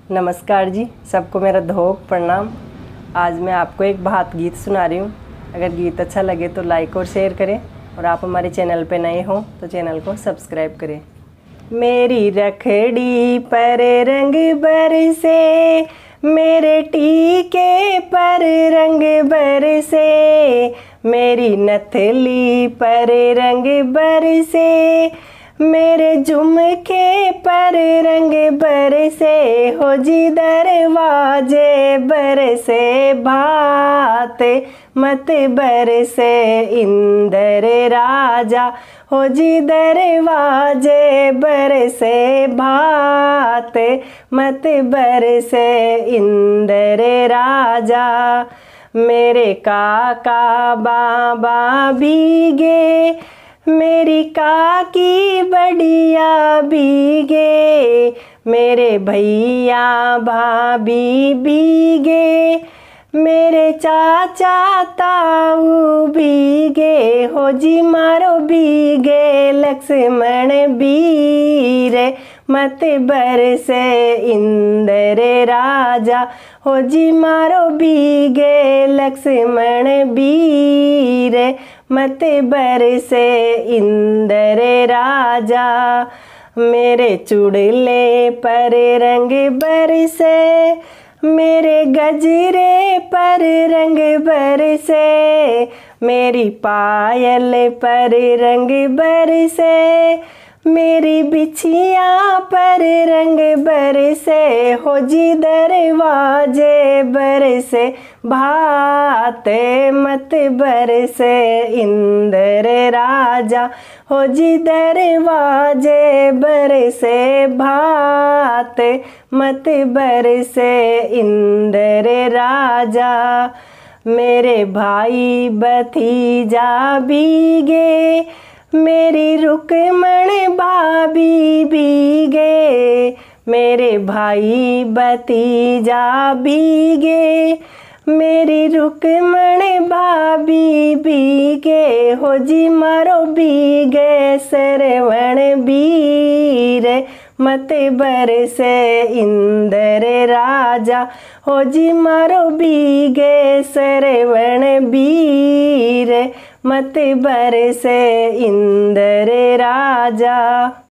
नमस्कार जी, सबको मेरा धोक प्रणाम। आज मैं आपको एक भात गीत सुना रही हूँ। अगर गीत अच्छा लगे तो लाइक और शेयर करें, और आप हमारे चैनल पे नए हों तो चैनल को सब्सक्राइब करें। मेरी रखड़ी पर रंग बरसे, मेरे टीके पर रंग बरसे, मेरी नथली पर रंग बरसे, मेरे झुमके पर रंग बरसे, हो जी दरवाजे बरसे भात मत बरसे इंदर राजा, हो जी दरवाजे बरसे भात मत बरसे इंदर राजा। मेरे काका बाबा भीगे, मेरी काकी बढ़िया भीगे, मेरे भैया भाभी भीगे, मेरे चाचा ताऊ भीगे, हो जी मारो भीगे लक्ष्मण वीर मत बरसे इंदर राजा, हो जी मारो भीगे लक्ष्मण वीर मत बरसे इंदर राजा। मेरे चुड़ले पर रंग बरसे, मेरे गजरे पर रंग बरसे, मेरी पायल पर रंग बरसे, मेरी बिछिया पर रंग बरसे, हो जी दरवाजे बरसे भात मत बरसे इंदर राजा, हो जी दरवाजे बरसे भात मत बरसे इंदर राजा। मेरे भाई भतीजा भीगे, मेरी रुक्मण भाभी भीगे, मेरे भाई भतीजा भीगे, मेरी रुक्मण भाभी भीगे, हो जी मारो भीगे सरवण वीर मत बरसे इंदर राजा, हो जी मारो भीगे सरवण वीर मत बरसे इंदर राजा।